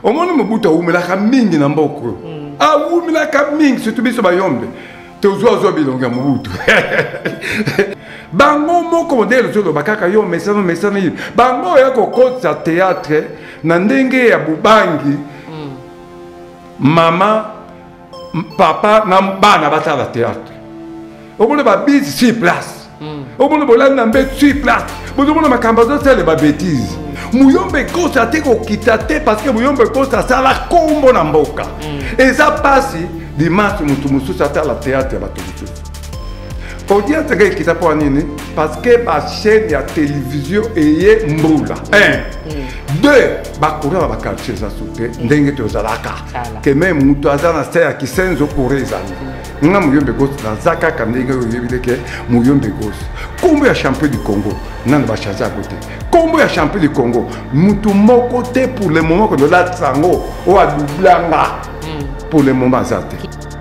Au moins Mobutu awumelaka mingi na mboko. Awumelaka mingi surtout biso bayombe. Tozo bilonga Mobutu. Bango moko modèle zo bakaka yo mesano bango ya ko kota théâtre na ndenge ya bubangi. Mama papa na bana batala théâtre. Au moins ba bise 6 places. Au moins bolanda mbé 6 places. Bozo mona makamba zo tele ba bêtise. Muyombe kosa te ko kitate parce que muyombe kosa sala kombo na mboka. Et ça passe dimanche mutu ça la théâtre ba tout. Audience qui t'a pas nini parce que la chaîne de télévision est mboula. 1 2 ba courir ba quartier ça sauter ndenge to zalaka que même mutu azana serre qui senzo courir zana nga muyombe gos na zaka kandenge yebile ke muyombe gos kombo ya champion du Congo nan ba changer à côté kombo ya champion du Congo mutu moko te pour le moment que la tsango o a doublanga pour le moment zate.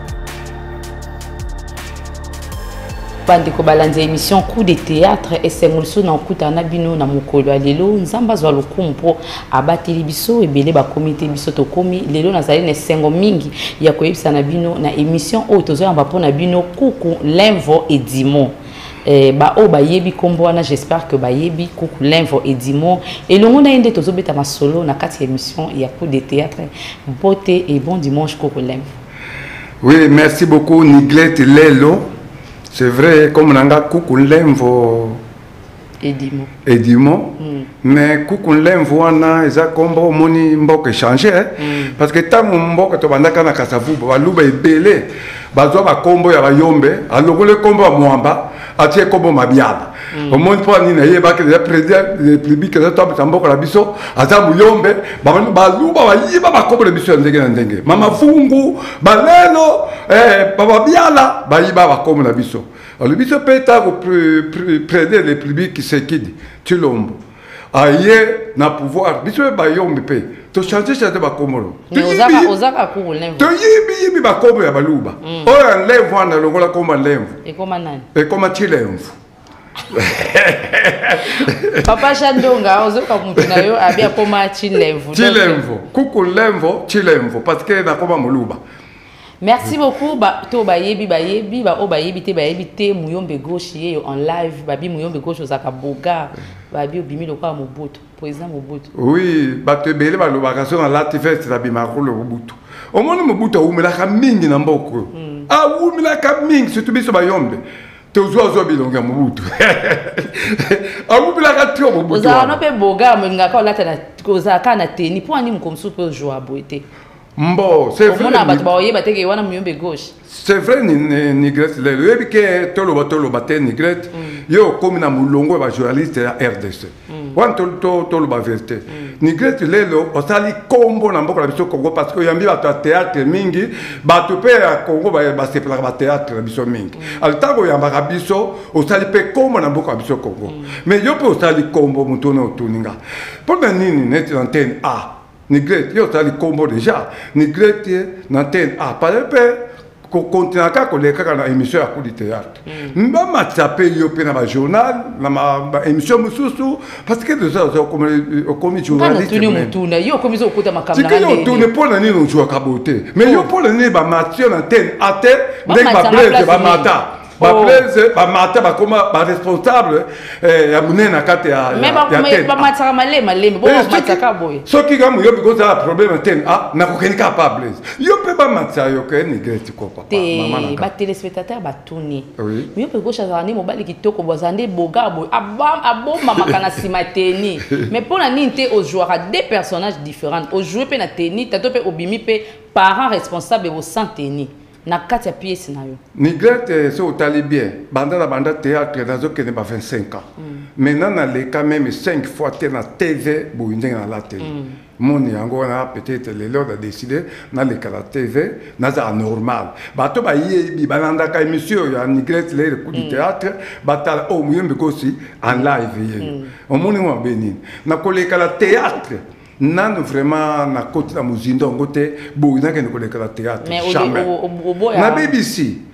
Bandeko balanza émission coup de théâtre et c'est mulso na kutana bino na mokolo lelo nzamba zwa lokumpo abateli biso ebele ba comité biso to komi lelo nazali na sengo mingi ya koyebisa na bino na émission o tozo yamba pona bino kuku Lemvo et Dimon ba o ba yebi kombo wana j'espère que ba yebi kuku Lemvo et Dimon et longo na ende tozo beta masolo na kati émission ya coup de théâtre beauté et bon dimanche kuku Lemvo. Oui, merci beaucoup Niglette Lelo. C'est vrai, comme on a Kuku Lemvo Edimo, mais Kuku Lemvo wana eza kombo moni mboka changer parce que tant mboka to bandaka na kasavu baluba ebele bazwa ba kombo ya bayombe alokole kombo ya mwamba atie kombo mabiaba au moins pour ni na yeba que le président république za to mboka la biso aza buyombe baluba bayiba ba kombo la biso ndenge na ndenge mama fungu balelo baba biala bayiba ba kombo la biso. Alors, le pétard près les publics qui s'équident, tu l'ombre. Aïe, n'a pouvoir, biso bayombe pe. To changer ça de bakomoro. Ozaka ku Lemvo. To yibi bakombo ya baluba. Oya Lemvo ana longola komba Lemvo. Et comment nani? Et comment tu Lemvo? Papa Chandonga ozoka mutu na yo abia koma Chilemvo. Chilemvo. Kuku Lemvo, Chilemvo parce que na koma moluba. Merci beaucoup to bayebi ba o bayebi te muyombe gauche ye en live babi muyombe gauche ozaka boga babi obimi lokwa Mobutu président Mobutu. Oui, bato belé ba lobaka so na latifest la bimakolo Mobutu. Au moins Mobutu awumelaka mingi na mboko. Awumelaka mingi surtout biso bayombe. Tozo bilonga Mobutu. Awumelaka tro Mobutu. Ozaka no pe boga mengaka olata na kozaka na teni po ani mkomsu pe joa boete. Mbo, c'est vrai. C'est vrai, Nigrette. Le que tolo Nigrette. Yo, comme na mulongo, journaliste à RDC. Wan tolo vérité. Nigrette, lelo, on sali combo na mboko la biso Congo parce que yambi ba théâtre mingi, ba to pe Congo ba se pla théâtre la biso mingi. Al tango yamba biso, on sali pe combo na mboko la biso Congo. Mais yo pe on sali combo mutono tuninga. Pour na nini net antenne A. Nigrette, yo tali combo déjà. Nigrette, n'antenne A. Par exemple, qu'on continue à faire une émission à coup de théâtre. Mba matapé yo pe na journal, na ma émission mususu parce que déjà comme journaliste. Yo comme zo kota makamna. C'est que yo tourne pour la nini on joue à caboter. Mais yo pour la nini ba matio l'antenne A terre, dès ba blaze ba mata. Ba blaze ba mata ba comme ba responsable ya munena kate ya. Mais ba mataka malema bo mataka boy. So ki gamu yo because a problème antenne A na ko ken capable. Yo pe ba matsa yo ke Nigrette ko papa. Ba téléspectateur ba tourner. Oui. Mais yo pe go chazani mobali kitoko bozande boga boy. Aboma makana simateni. Mais pour la ninte aux joueurs deux personnages différents. Au jouer pe na teni, tato pe obimi pe parents responsables au santeni. Na kati ya pièce na yo. Nigrette so otali bien. Banda théâtre nazo kene ba 25 ans. Maintenant na le quand même 5 fois te na TV boindeng na la télé. Mon yango na peut-être les lors a décidé na le la TV na za normal. Bato ba yebi balanda ka émission ya Nigrette le coup du théâtre batala o muyembe kosi en live. Au moni mo beni. Na koleka la théâtre. Non vraiment na côté la muzindo ngote bo ina ke ko le théâtre. Mais na BBC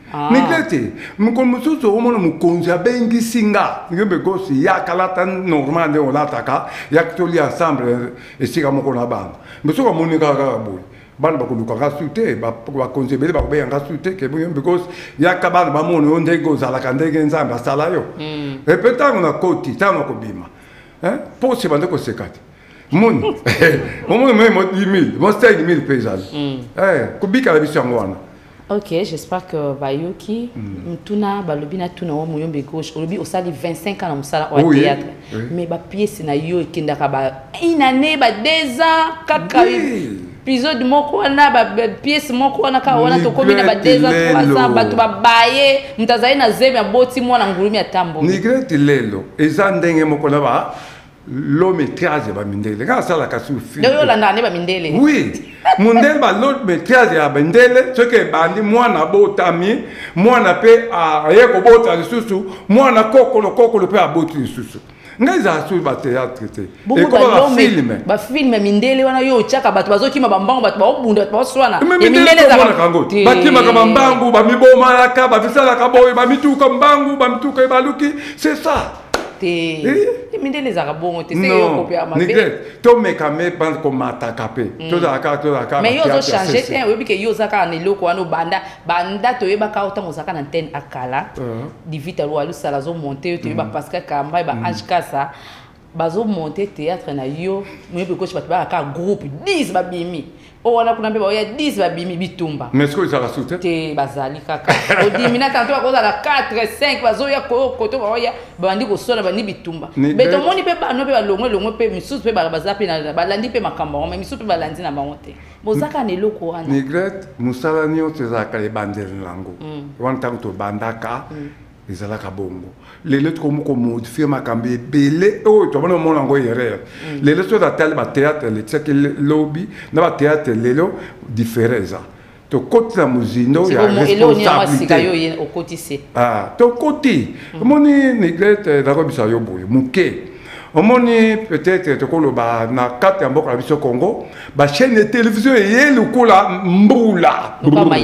Nigrete. Mukon mususu omona mukonzi abengi singa. Ngombe gosi ya kalata normal de olataka. Ya kitoli ensemble esika mokona bana. Musuka monika boy. Bana bakuluka ngasute bakonzi bele bakobe ngasute ke boy because ya kabana bamona onde gozala kandege nzamba asala yo. Et peut-être na koti tano kobima. Hein? Pour se bande ko sekati. Mon. Mon même 10 000, mon 5 000 paysans. Kubika la biso ngwana. Ok, j'espère que Bayoki, Mtuna, Balobina, Tuna, Mouyombe gauche, Olobi, Osali 25 ans au théâtre. Mais ma pièce na yo et Kindakaba. Une année, 2 ans, 4 épisode, moko na pièce, moko na kawana, to combine 2 ans, 3 ans, batu baye, mtazaye na zeme, boti mwa na ngurumi ya tambo. Nigrete lelo, ezandenge moko na ba. L'homme métrage ba mindele nga sala ka sur film yo landa ne ba mindele oui mondele ba l'autre métrage ya mindele ce que bandi mwana botami mwana pe a yeko bota susu mwana kokolo pe aboti susu nga za sur ba théâtre te et comme ba film mindele wana yo chaka bato bazokima bambango bato ba obunda bato baswana e mindele za kangote bakima ka bambango ba miboma yaka ba bisala ka boy ba mituka mbangu ba mituka baluki c'est ça. Mindele les arabons, tu sais, on copie à ma bête. Tu me camé pendant qu'on m'a tapé. Mais ils ont changé, oui, que ils ont changé le quoi, nos banda, tu es baka autant aux accords antenne à Kala, divite à l'oualou salazo monté, tu es baka Pascal Kamba, Ange Kassa, bazo monté théâtre na yo, moi je coach baka groupe 10 babimi. Oh, on a pris un 10 babimi bitumba. Mais est-ce que ça va sauter? Te bazali kaka. Au dimina quand on a 4 5 bazo ya koto ya bandi ko sona bandi bitumba. Mais to moni pe ba no pe ba longo pe misusu pe ba bazapi na balandi pe makamba mais misusu pe balandi na bangote. Bozaka ne loko wana. Nigrete musala nyo tezaka le bandel lango. Wan tango to bandaka. Ezalaka bongo lelo ko modifier makambe belé o to bana mona ngo yere lelo so da tel ba théâtre le tseke lobby na ba théâtre lelo différeza to côté la muzino ya responsabilité au côté ah to côté moni Nigrete da ko bisa yo boye muke omoni peut-être to ko loba na kati ya mboka biso Congo ba chaîne de télévision ye lukola mbula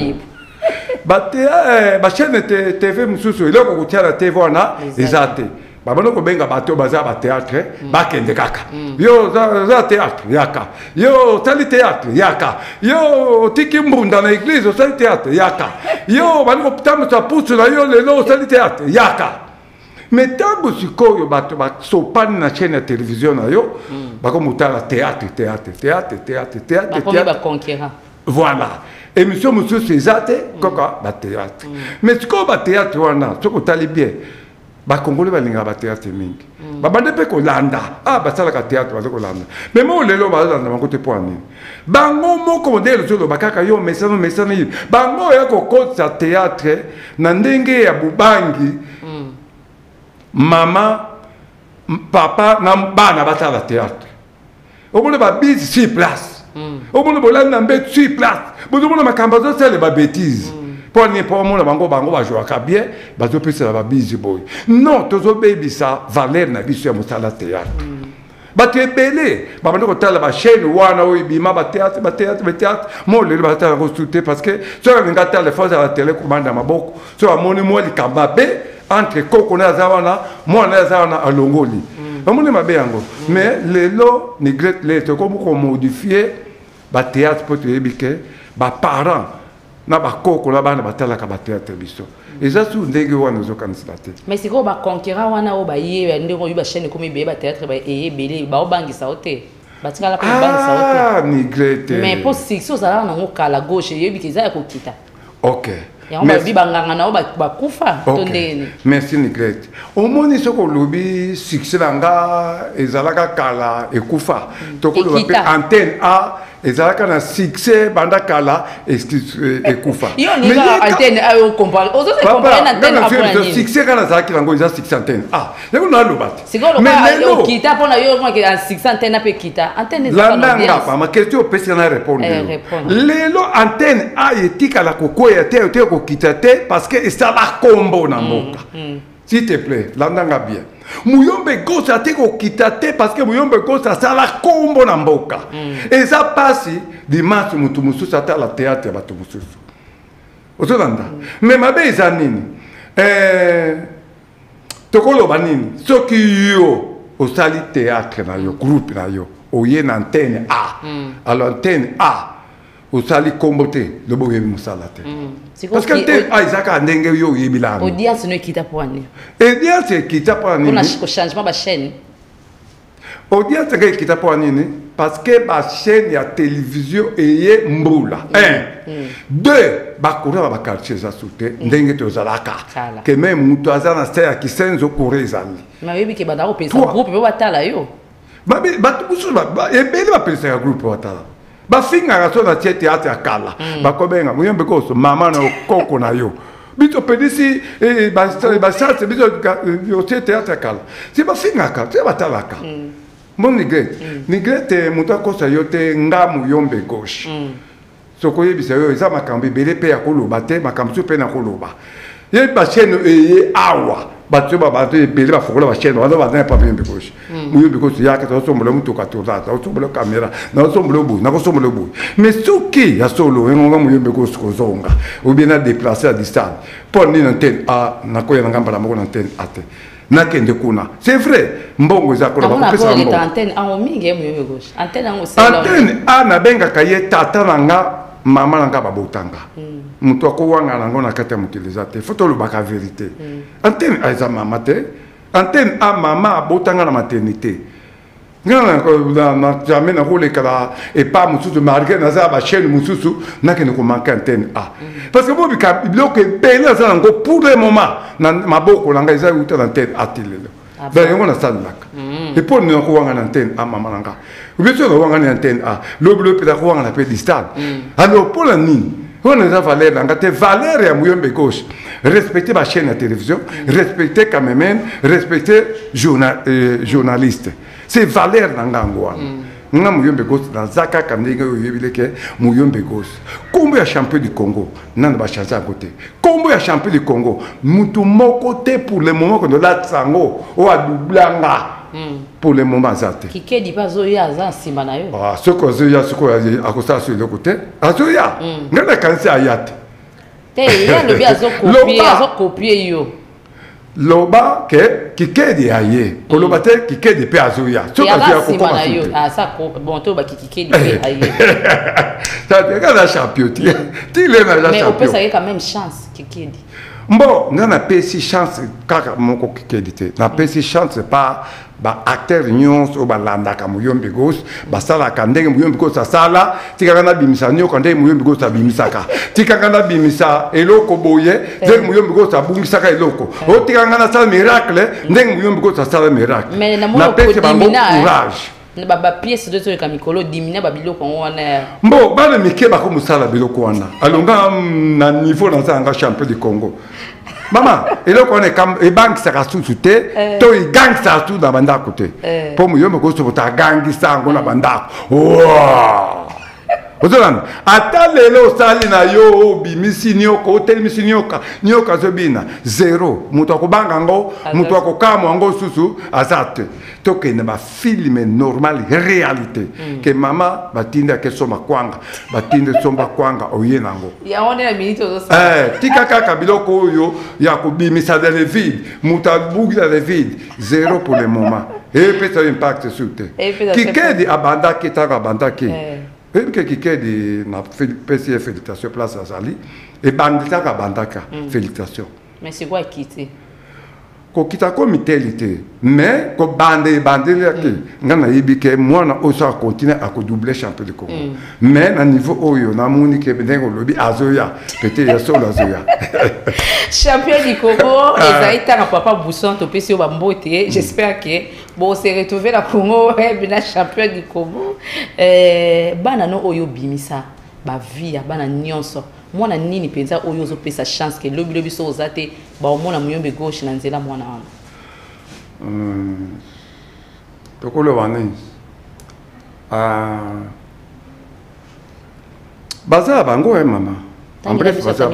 ba chaîne TV mususu ile ko kutia la TV wana ezate babano ko benga bato baza ba théâtre ba kende kaka yo za théâtre yaka yo tali théâtre yaka yo tiki mbunda na église tali théâtre yaka yo bano ko putamu sa pusu na yo lelo tali théâtre yaka mais tango sikoyo bato ba sopani na chaîne de télévision na yo ba ko mutala théâtre ba conquérant voilà. Émission monsieur Césate, quoi, ba théâtre. Mais ce qu'on ba théâtre wana, ce qu'on tali bien, ba Congolais ba linga ba théâtre mingi. Ba bande pe ko landa, ba sala ka théâtre ba ko landa. Mais mo lelo ba landa ba côté point ni. Bango moko modèle zo ba kaka yo mesano ni. Bango ya ko kotsa théâtre na ndenge ya bubangi. Mama, papa na bana ba sala théâtre. Au moins ba bise 6 places. Au moins bolanda mbet 6 places. Vous avez makambazo c'est les bêtises. Pour ne pas mon bango va jouer à bien, bazo pesa la busy boy. Non, tozo baby ça valeur na biso ya mosala théâtre. Ba te belé, ba bando ko tala ba chaîne wana o ibima ba théâtre. Mo le ba tala consulter parce que sur nga tala force à la télé commande maboko. Sur amoni mo li kambabe entre koko na zawana, mo na zawana alongoli. Amoni mabe yango. Mais lelo Nigrete le to comme ko modifier ba théâtre pour te ebike. Ba parents na ba koko na bana batala ka théâtre biso eza su ndenge wana zo kanisala te mais c'est quoi ba conquérant wana o ba ye ndenge yo ba chaîne comme be ba théâtre ba belé ba obangisa ote batikala ko bangisa ote ah Nigrete mais pour si ça na ngoka la gauche yebi kiza ko kita OK merci banganga na o ba kufa tondeni merci Nigrete omoni soko lobi succès nga ezalaka kala ekufa to ko lobi antenne A ezalaka na succès banda kala ekufa yo ni la antenne ayo comparer aux autres comparer na antenne après succès kana zaki lango eza succès antenne ah yako na lobat mais lo kita pona yo mo ke succès antenne pe kita antenne ezalaka na bien pa ma question pesi na répondre lelo antenne a etika la kokoya te ko kita te parce que ça la combo na mboka s'il te plaît landanga bien Muyombe gosa te ko kitate parce que muyombe gosa sala kombo na mboka. Et ça passe dimanche mutu mususu ata la théâtre ya batu mususu. ozolanda mais mabe eza nini tokoloba nini soki yo osali théâtre na yo groupe na yo oye na antenne A alors antenne A osali kombo te lobo oyebi mosala te parce que antenne A ezaka ndenge yo oyebi lano audience no ekita po ani audience ekita po ani kuna changement ba chaîne audience ekita po ani parce que ba chaîne ya télévision eye mbula 1 2 bakura ba quartier za soute ndenge tozalaka que même mutu azana sta ki senzo korezali mabebi ke banda ko pesa groupe be watala yo babi batubusu ba ebele ba pesa groupe watala ba finga raso na théâtre ya kala bakobenga muyombe ko so mama na koko na yo bito pedisi ba chance bito yo théâtre ya kala si ba finga ka te batalaka mon nigrete muta kosa yote ngamu yombe gauche soko yebisa yo eza makambo ebele pe ya koloba te makambo so pe na koloba ye ba chaîne eye awa bato bato ebele bafokola ba chaîne wana bazana pa yombe gauche muyombe gauche yaka tosombola mutuka tozata tosombola kamera na tosombola bu na tosombola bu mais soki ya solo engonga muyombe gauche kozonga ou bien na déplacer à distance pour ni antenne a na koya ngamba la moko na antenne ate nakende kuna c'est vrai mbongo eza kola bakopesa mbongo antenne a mingi ya muyombe gauche antenne ngo sala antenne a na benga kaye tata nanga mama nanga babotanga mutu akowanga nango na kati ya mokiliza te fo tolobaka vérité antenne a eza mama te antenne a mama abotanga na maternité ngana jamais nakolekala epa mosusu malgré naza bachaîne mosusu nakende komanke antenne a parce que bobika biloko ebele aza nango pour le moment na maboko nanga eza euta na antenne a te lelo donc yango nasalelaka epo nini nakowanga na antenne a mama nanga obiso nakowanga na antenne a lobilo mpe nakowanga na mpe distance alors mpona nini on a valeur nanga te valeur ya muyombe gauche respecter ma chaîne de télévision respecter cameraman respecter journaliste c'est valeur nanga ngwana nga muyombe gauche na zaka kandenge oyebileke muyombe gauche kombo ya champion du Congo nana ba chanter à côté kombo ya champion du Congo mutu moko te pour le moment que la sango o adublanga pour le moment zate Kikedi bazo ya za simba na yo ah soko zo ya soko ya akosa sur le côté azoya ngana kansi ayate te ya no bi azo copier yo loba ke Kikedi aye koloba te Kikedi pe azoya soko ya simba na yo ah ça bon to ba Kikedi pe aye ça te gars champion ti le na champion mais on peut ça quand même chance Kikedi bon ngana pesi chance kaka moko Kikedi te na pesi chance pas ba acteur nyonso ba landaka muyombe gauche ba sala kandenge muyombe gauche sala tikaka na bimisa nyoko ndenge muyombe gauche bimisaka tikaka na bimisa eloko boye ndenge muyombe gauche abungisaka eloko o tikaka na sala miracle ndenge muyombe gauche sala miracle mais na pesi bango courage ba pièce de truc amikolo dimina ba biloko wana mbo ba le mike ba ko musala biloko wana alonga na niveau na sanga champion du Congo Maman, et là, on est comme les banques, ça reste tout te, toi, ils gagnent ça tout dans la bande à côté. Pour moi, je me dis que tu as gagné ça dans la bande. Wow! Ata lelo sali na yo bimisi nyoka hotel misi nyoka zobina zero mutu akobanga ngo mutu akokama ngo susu azate tokende ba filme normal réalité que mama batinda ke soma kwanga batinde somba kwanga oye nango ya one na minute ozo tika kaka biloko oyo ya kobimisa dans le vide mutu abugi dans le vide zéro pour le moment et peut ça impact sur te Kikedi abanda kitaka abanda ki et que Kikedi na PCF félicitations place à Zali et banditaka bandaka félicitations mais c'est quoi quitter ko kita comité mais ko bande yake ngana yibike mwana osa continuer à doubler champion du Congo mais na niveau oyo na muni ke bengo lobi azoya peut-être ya solo azoya champion du Congo ezaita na papa Bousson to pesi ba mbote j'espère que bon se retrouver la Congo bina champion du Congo bana no oyo bimisa ba vie bana nyonso mwana nini penza oyo zo pesa chance que lobi so ozate ba omona muyombe gauche na nzela mwana wana tokolo wana baza bango mama en bref baza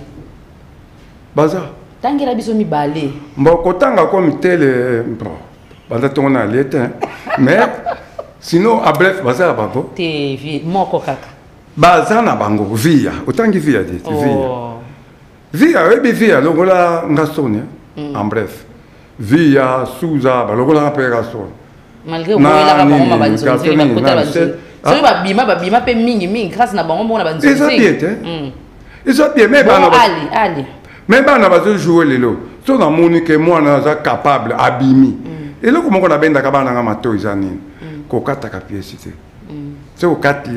baza tangela biso mibale mbo kotanga ko mitele baza tona lete mais sinon en bref baza bango te vie moko kaka baza na bango via otangi via dit via Via, via, longola ngasoni, en bref. Via, Souza, longola pération. Malgré que la banque m'a banzonzi, il va coûter la banzonzi. C'est pas bima pe mingi grâce na banque mona banzonzi. Ils sont bien, ils sont bien, mais Ali. Mais ben on va jouer les lots. So na moni que moi na za capable abimi. Et là comment on a benda kabana nga mato izanini. Ko kata ka pièce c'est. C'est au 4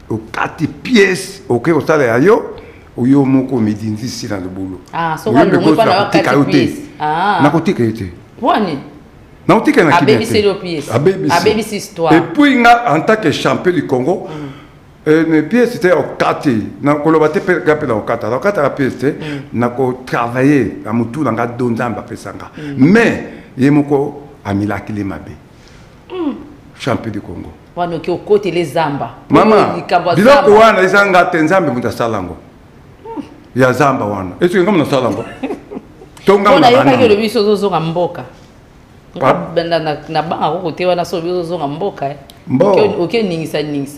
pièces auquel au salaire ayo. Oyo moko midinzi si dans le boulot. Ah, so va le mo pa na 4 pièces. Ah. Na kotika ete. Wani. Na kotika na kibete. Baby c'est le pièce. Baby c'est histoire. Et puis nga en tant que champion du Congo, une pièce c'était au 4. Na kolobate pe gape na au 4. Na 4 pièce na ko travailler na mutu na nga donzamba pesanga. Mais yemoko amilaki le mabe. Champion du Congo. Wano ki okote les zamba. Mama. Biloko wana izanga tenzambe mutasalango. Ya zamba wana. Est-ce que ngam na salango? Tonga na yoka ke le biso zozo ngamboka. Benda na banga ko kote wana so biso zozo ngamboka. OK ningisa.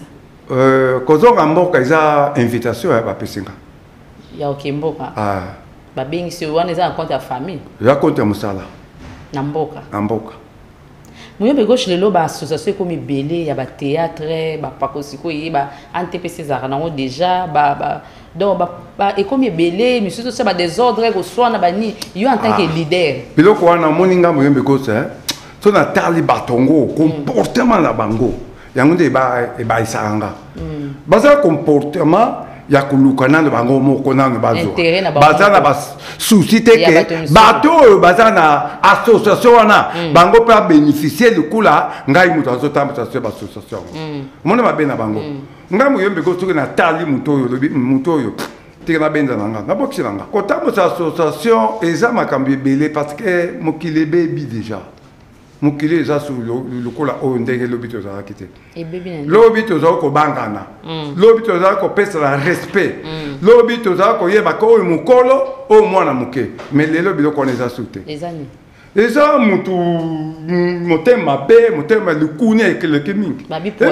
Kozonga mboka iza invitation ya ba pesinga. Ya OK mboka. Ah. Ba bengi se wana iza compte ya famille. Ya compte ya musala. Na mboka. Na mboka. Moyembe gauche lelo ba association comme belé ya ba théâtre ba pakosiko yi ba NTPC za rango déjà ba donc ba et comme belé monsieur ça ba désordre ko soit na bani yo en tant que leader biloko wana moninga moyembe gauche to na tali batongo comportement na bango yango nde ba isanga baza comportement ya kulukana na bango moko na bazo baza na bas souci te ke bato baza na association wana bango pa bénéficier du kula ngai muto azotamba sa association mona mabe na bango ngai moyembe ko soki na tali muto oyo tika na benza nanga na boksi nanga ko tambo sa association eza makambi ebele parce que mokili bebi déjà mokili eza sur le kola oyo ndenge lobi tozalaki te lobi tozala kobangana lobi tozala kopesa na respect lobi tozala koyebaka oyo mokolo oyo mwana moke mais lelo biloko wana eza su te eza mutu motema mabe motema likuni ekeleke mingi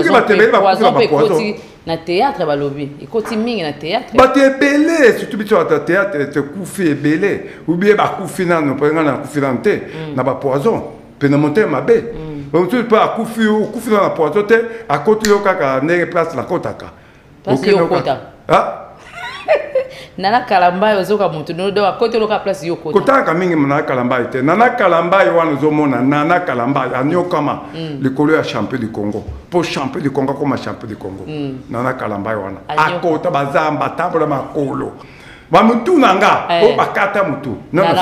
na théâtre balobi ekoti mingi na théâtre bato ebele surtout biso bata théâtre tekufi ebele ubie bakufi nano mpenga na kufi nano te na bapoison pena motema mabe bamutu mpe akufi na poison te akoti yo kaka ndenge place nakotaka nana kalambai ozoka mutu ndo akote loka place yo kota kotaka mingi nana kalambai te nana kalambai wana ozomona nana kalambai anyokama likolo ya champion du Congo pour champion du Congo comme champion du Congo nana kalambai wana akota bazamba tambola makolo bamutu nanga o bakata mutu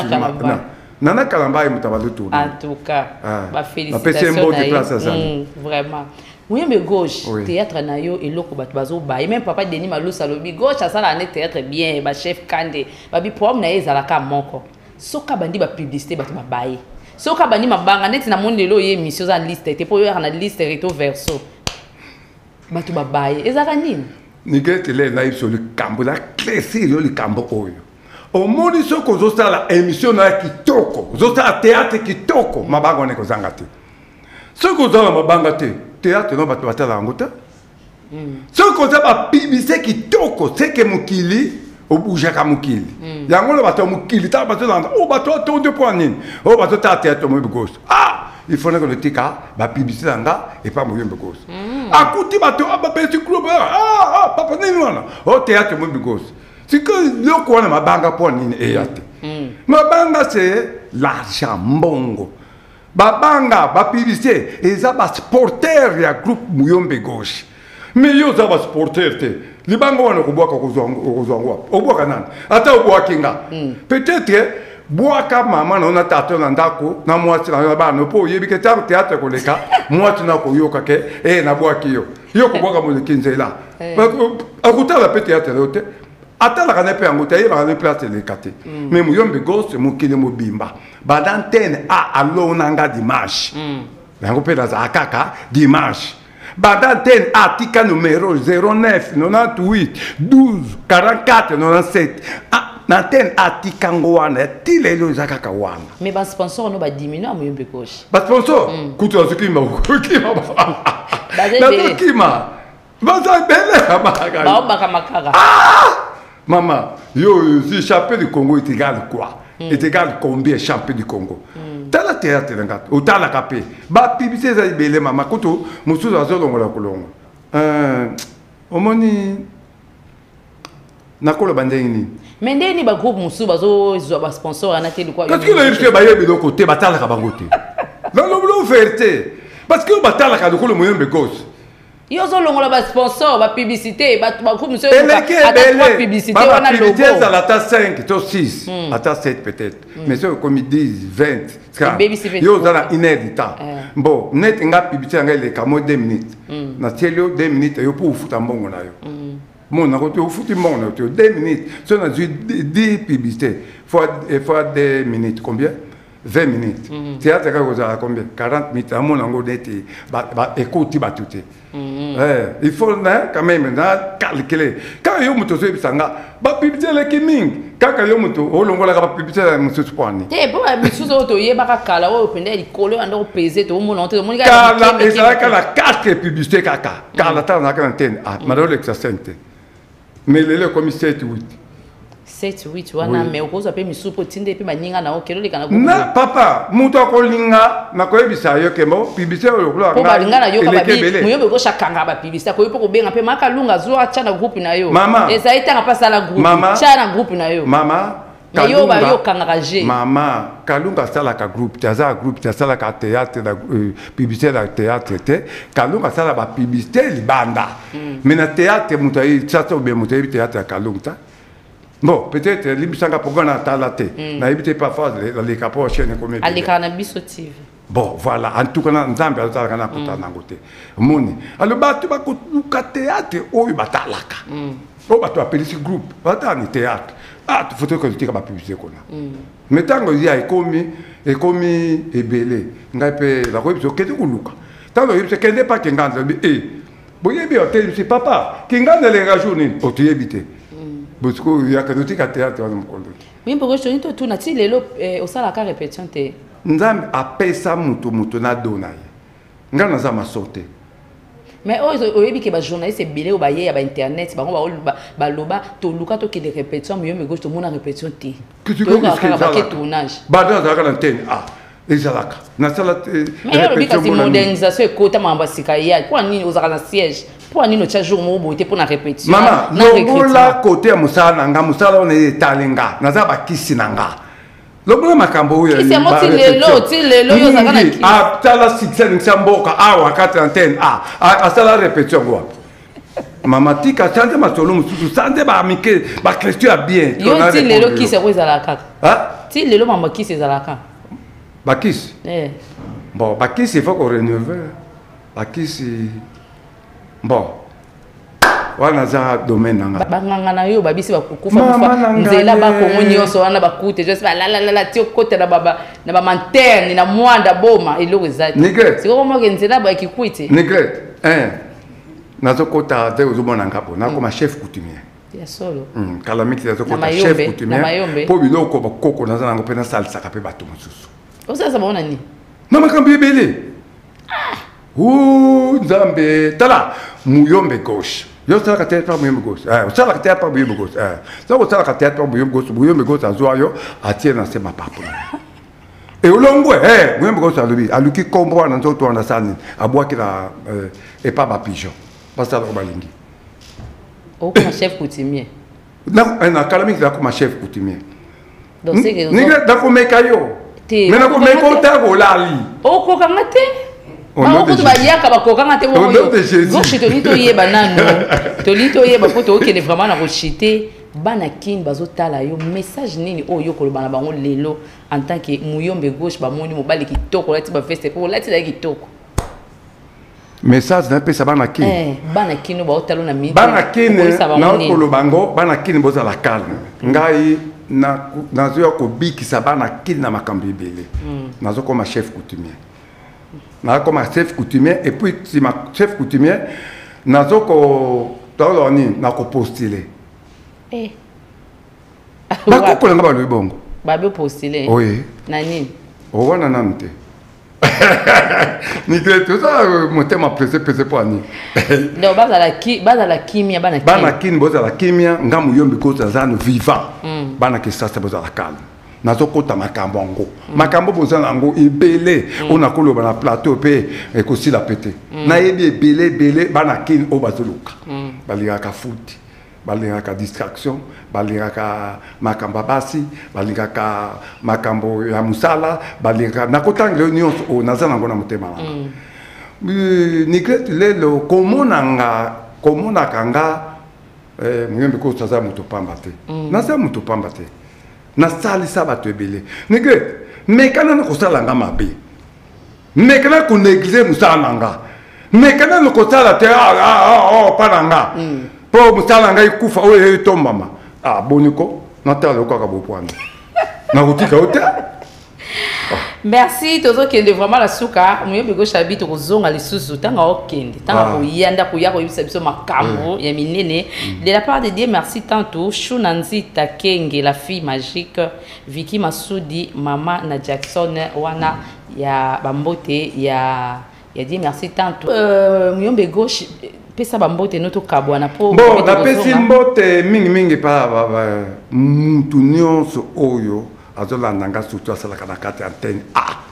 nana kalambai mutabalutu en tout cas ba félicitations vraiment Mouyembe gauche théâtre na yo eloko bato bazo ba et même papa Denis Malou Salobi gauche asala na théâtre bien ba chef Kande ba bi problème na ezalaka moko soka bandi ba publicité bato ba baye soka bandi mabanga net na monde lelo ye mission za liste te po yo na liste recto verso bato ba baye ezaka nini nigete le na ibso le kambo la clé yo le kambo oyo au monde soko zo sala émission na kitoko zo sala théâtre kitoko mabanga ne ko zangate soko zo la mabanga te théâtre non bato batala yango te soko za ba publicité kitoko c'est que mokili obujaka mokili yango lo bato mokili ta bato na o bato to de point nini o bato ta théâtre mo bigos il faut que le tika ba publicité nga et pas moyen bigos akuti bato ba petit club papa nini wana o théâtre mo bigos c'est que le ko na mabanga point nini e yate mabanga c'est l'argent mbongo babanga ba publicité eza ba sporteur ya groupe Mouyombe gauche mais yo za ba sporteur te libango wana ko boaka ko zongo obwaka nani ata obwaka nga peut-être boaka mama na tata na ndako na mwasi na bana po yebi ke théâtre ko leka mwasi na ko yoka ke na boaka yo ko boaka mo le 15 là akutala peut-être te atala kana pe yango taye ba ne place le kate mais Mouyombe gauche mokile mobimba badantene alonanga dimanche yango pe za akaka dimanche badantene atika numéro 09 98 12 44 97 n'antenne atika ngwana tilelo zakaka wana mais ba sponsor no ba diminuer Mouyombe gauche ba sponsor kuto azukima bazebele baza bele ba makara Maman, yo, si champion du Congo est égal quoi? Est égal combien champion du Congo? T'as la théâtre, ou t'as la capé. Bah, publicité, ça y est, maman, koto, moussou, ça zone, on la colonne. Omoni, nakolo bandeni. Mais ndeni ba groupe moussou, bazo, ba sponsor, anaté de quoi? Parce que le monsieur baye de côté, batala kabangote. Non, non, non, vérité. Parce que batala kadoko le moyen de gosse. Yo zo longola ba sponsor, ba publicité, ba groupe monsieur. Ba publicité, on a logo. À la tasse 5, to 6, à tasse 7 peut-être. Mais c'est comme ils disent 20, 30. Yo dans la inédita. Bon, net nga publicité nga les camo 2 minutes. Na tielio 2 minutes yo pour foutre mbongo na yo. Mon na ko foutre mbongo na yo 2 minutes. So na 10 publicités. Fois 2 minutes combien? 20 minutes. Théâtre à combien? 40 minutes. À mon angle d'été, écoute, tout. Il faut quand même calculer. Quand il y a un moto, il y a un publicité qui ming. Quand il y a un moto, il y a un publicité qui ming. Eh, pour la mission auto, il y a un cala, on peut aller coller un pesé, tout le monde entre. Cala, et ça a la 4 publicités caca. Cala, t'as une quarantaine. Ah, madame l'exacente. Mais le commissaire 8. 7, 8, wana mais okozo ape misupo tinde pe baninga na okelo lekana ko na papa muto akolinga na koyebisa yo kembo publicité olokolo po balinga na yo ka babi moyo beko shakanga ba publicité ko yopo benga pe makalunga zo acha na groupe na yo eza itanga pasa la groupe cha na groupe na yo mama yo ba yo kangaraje mama kalunga sala ka groupe taza groupe sala ka théâtre na publicité na théâtre te kalunga sala ba publicité libanda mais na théâtre mutai chato be mutai théâtre kalunga. Bon, peut-être l'imsanga pogana talate. Na éviter parfois les capots chaîne comme ça. Ali cannabis TV. Bon, voilà, en tout cas nzambe azala kana kota nangote. Moni. Alors ba tu ba ko théâtre oyo batalaka. O ba tu appelle ce groupe. Bata ni théâtre. Ah, tu faut que tu tika ba publicité kona. Mais tango ya ekomi ebele. Ngai pe la ko biso kete kuluka. Tango yebise kende pa kenganda boye bi hotel c'est papa. Kenganda les rajouni o tu éviter. Parce qu'il y a un théâtre. Oui, pour que je te tourne, tu es au salon à répétition. Nous avons appelé ça Moutouna Donaï. Nous avons sauté. Mais au début, les journalistes sont bilés au baillet, à Internet, baloba, to luka to qui des répétitions, mais me gauche, tout le monde a répétition. Que tu connais ce tournage. Badin dans l'antenne. Ah, exact. Mais il modernisation et quota mambasika. Pour ni aux siège. Pour aller notre jour mobilité pour la répétition. Maman, non là côté musala nanga musala on est talenga. Naza ba kisi nanga. Lobo makambo ya. Kisi mo tilelo yo zakana kisi. Ah, tala succès nsamboka awa 4 antenne a sala répétition quoi. Maman tika chante masolo mususu sante ba amike ba question bien. Yo tilelo kisi ko ezalaka. Ah? Tilelo mama kisi ezalaka. Ba kisi. Bon, ba kisi il faut qu'on renouvelle. Ba kisi. Bon, wana za domaine nanga. Banganga na yo babisi bakufa nzela ba kongo nyonso wana bakute je sais pas la tio kote na ba manterne na mwanda boma elo ezati. Nigret. Siko mo ke nzela ba kikuite. Nigret. Nazo kota te uzomona ngapo na koma chef coutumier. Ya solo. Kalamiki nazo kota chef coutumier. Po biloko bakoko nazo nango pena salsa ka pe bato mususu. Osa sabona ni. Mama kambi bele. Ouh, Nzambe, tala, Muyombe gauche. Yo sala ka tête pas Muyombe gauche. Sala ka tête pas Muyombe gauche. Ça vous sala ka tête pas Muyombe gauche azoa yo atie na sema papa. Et olongwe, Muyombe gauche alubi, aluki kombo na nzoto na sani, abwaki na et pas ba pigeon. Pas ça ko balingi. O comme chef coutumier. Na kalamiki da comme chef coutumier. Donc c'est que ni da ko mekayo. Mais na ko meko ta ko lali. O ko kamate. Au nom de Jésus. Gauche tolito yeba nano. Tolito yeba po to okele vraiment na rochité bana kin bazotala yo message nini oyo ko bana bango lelo en tant que Muyombe gauche ba moni mobali kitoko lati ba feste po lati la kitoko. Message na pe sabana kin. Bana kin ba otalo na midi. Bana kin na ko lo bango bana kin boza la calme. Ngai na zo ko biki sabana kin na makambi bele. Nazo ko ma chef coutumier. Comme chef coutumier et puis si ma chef coutumier nazo ko toloni na ko postuler ba ko ko nga ba lo bongo ba be postuler oui nani o wana nante Nigré tout ça motema pressé pour ani. Donc bana kimia bana kin boza la kimia ngamu yombi ko zano vivant. Bana ke ça boza la calme. Nazo kota makambo ngo. Makambo boza ngo ebele ona koloba na plateau pe ekosi la pété. Na yebi ebele bana kin o bazoluka. Balira ka foot. Balingaka distraction, balingaka makambo basi, balingaka makambo ya musala, balingaka nakotangile nyonso o nazana ngona motema na. Nigré lelo komona kanga muyembe ko tsaza muto pamba te. Nasa muto pamba te. Nasali sabato ebele. Nigré mekana no kosala nga mabe. Mekana ko négliger musala nga. Mekana no kosala te pananga. Po musala ngai kufa oyo tombama boniko natala ko ka bopwana na kutika hotel. Merci tozo kende vraiment la suka muyembe go chabito kozonga lisusu tanga okende tanga koyanda koya koyibisa biso makambo ya minene de la part de Dieu. Merci tantôt Shunanzi Takenge la fille magique, Vicky Masudi, Mama na Jackson wana ya bambote ya Dieu. Merci tantôt muyembe go pesa bambote noto kabwana po bon na pesi mbote mingi pa mutu nyonso oyo azolanda nga surtout asala kana kati antenne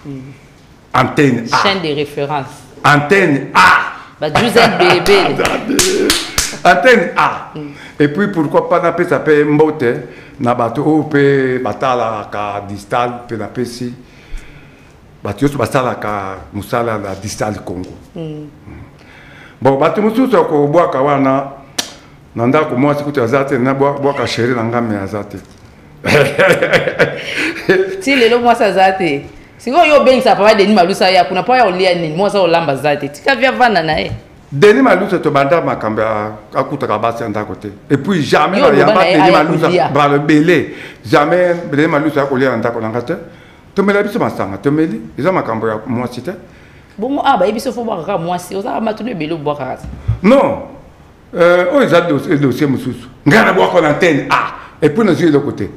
A chaîne de référence antenne A ba Joseph bébé antenne A et puis pourquoi pas na pesa pe mbote na bato o pe batala ka distal pe na pesi bato yoso basala ka musala la distal Congo. Bon, batu mususu ko bwaka wana nanda ko mwasi kuti azate na bwaka chéri na ngame azate. Ti lelo mwasi azate. Singo yo bengi sa papa Denis Malusa ya kuna pa ya olia nini mwasi olamba azate. Tika vya vana na e. Denis Malusa to banda makamba akuta ka basi anda côté. Et puis jamais na yamba Denis Malusa ba le belé. Jamais Denis Malusa ko lia anda ko ngate. To mela biso masanga, to meli. Iza makambo ya mwasi te. Bon, ah, bah, il faut voir que moi, si vous avez maintenu le bois. Non, on les a dossiers, monsieur. Ngana bois qu'on antenne. Et puis nous sommes de l'autre côté.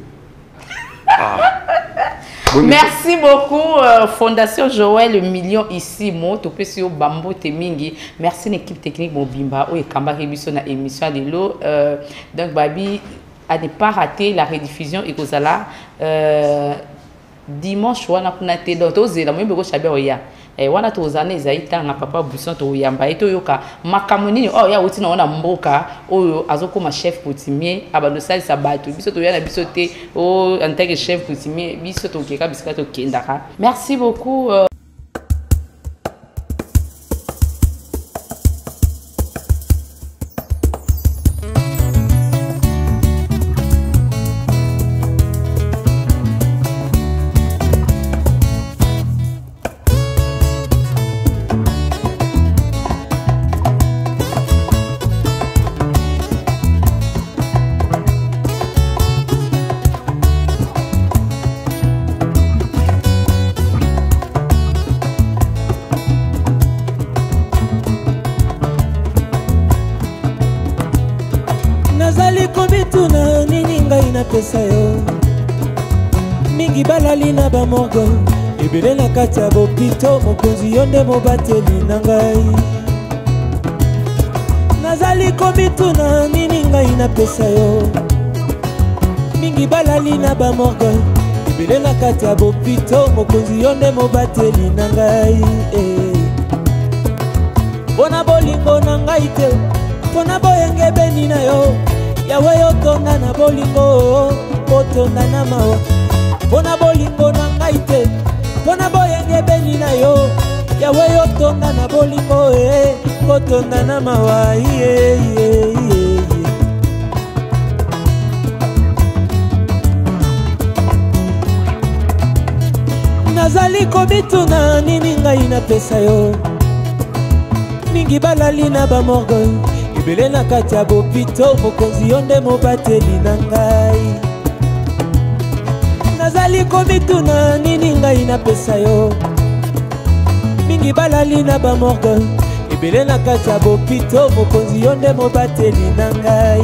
Merci beaucoup, Fondation Joël, le million ici, moi, tu peux sur Bambo Temingi. Merci l'équipe technique Mobimba, ou et Kamba Rémission na émission de l'eau. Donc, Babi, à ne pas rater la rediffusion et Kozala dimanche, on a été dans tous les moyens de Chabéoya. Et wana tozana ezaita na papa Busson to yamba eto yoka makamoni oh ya uti na ona mboka oyo azokoma chef coutumier abando sali sabato biso to yana biso te o en tant que chef coutumier biso to keka bisika to kendaka. Merci beaucoup. Mingi balali na ba morgo ebele na kati ya bopito mokonzi yonde mobateli na ngai nazali komituna nini ngai napesa yo mingi balali na ba morgo ebele na kati ya bopito mokonzi yonde mobateli na ngai mpona bolingo na ngai te mpona boyenge beni na yo yawe yotonda na bolingo otonda na mawa mpona bolingo na ngai te mpona boyenge beni na yo yawe yotonda na bolingo otonda na mawa nazali komituna nini ngai napesa yo mingi balali na bamorgo ebele na kati ya bopito mokonzi yo nde mobateli na ngai nazali komituna nini ngai napesa yo mingi balali na bamorgo ebele na kati ya bopito mokonzi yo nde mobateli na ngai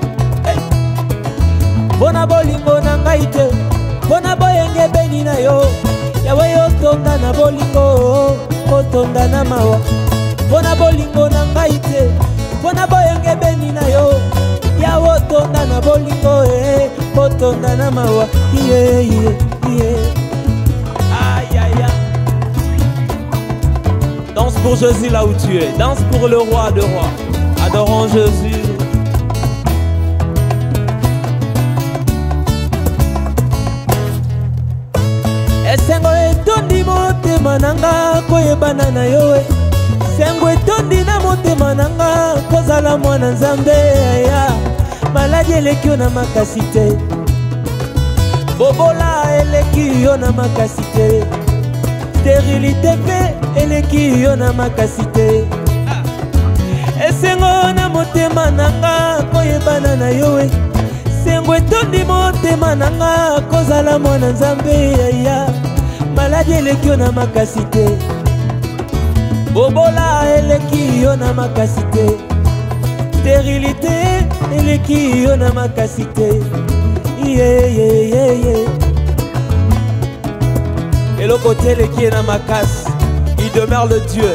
mpona bolingo na ngai te mpona boyenge beni na yo yawe yotonda na bolingo otonda na mawa mpona bolingo na ngai te mpona boyenge beni na yo yawe otonda na bolingo otonda na mawa Aïe aïe aïe. Danse pour Jésus là où tu es, danse pour le roi de rois, adorons Jésus. Esengo etondi motema nanga koyebana na yo sengo etondi na motema nanga kozala mwana nzambe ya maladi eleki yo na makasi te bobola eleki yo na makasi te sterilité mpe eleki yo na makasi te esengo na motema nanga koyebana na yo sengo etondi motema nanga kozala mwana nzambe ya maladi eleki yo na makasi te bobola eleki yo na makasi te sterilité eleki yo na makasi te et le côté qui est dans ma casse, il demeure le Dieu.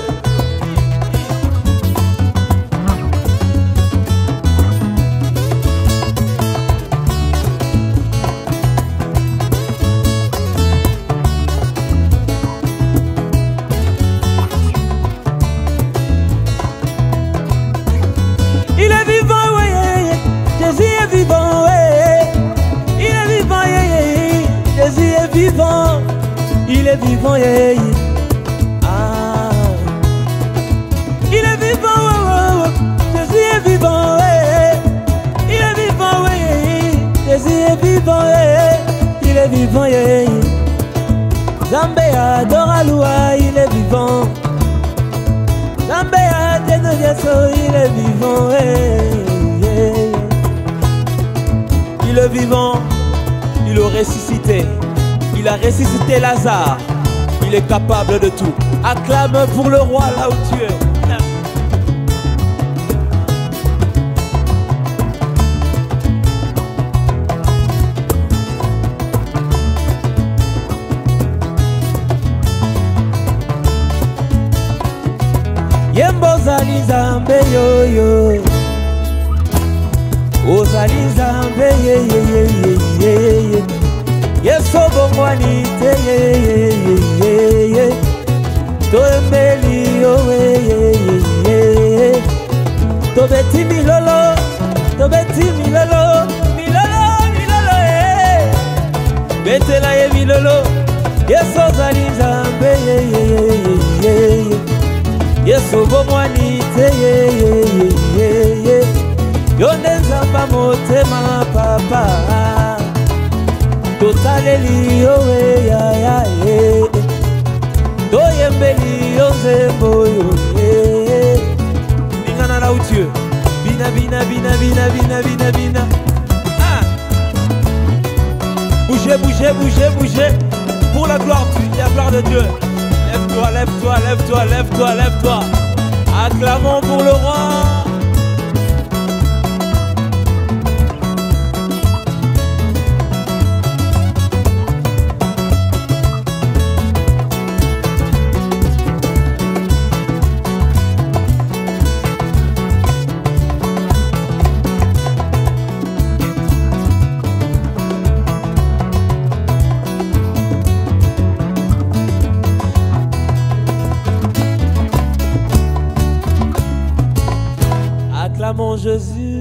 Il est vivant, oui, Jésus est vivant, oui. Il est vivant, Jésus est vivant. Il est vivant, ah. Il est vivant, Jésus est vivant, il est vivant, Jésus est vivant, il est vivant, Zambé adore Loua, il est vivant. Zambé adore Yeso, il est vivant, il est vivant, il est ressuscité. Il a ressuscité Lazare, il est capable de tout. Acclame pour le roi là où tu es. Yembo zali zambe yo yo, o zali zambe ye ye ye ye ye. Yeso bongwani te toembeli yo tobeti milolo milolo betela ye milolo Yeso zali nzambe Yeso bongwani te yo nde nzamba motema papa totaleli yo ya toyembeli yo nzembo yo lingana là où tu es bina bina bina bina bina bina bina bougez bougez bougez bougez pour la gloire de Dieu. Lève-toi, lève-toi, lève-toi, lève-toi, lève-toi. Acclamons pour le roi. Acclamons Jésus.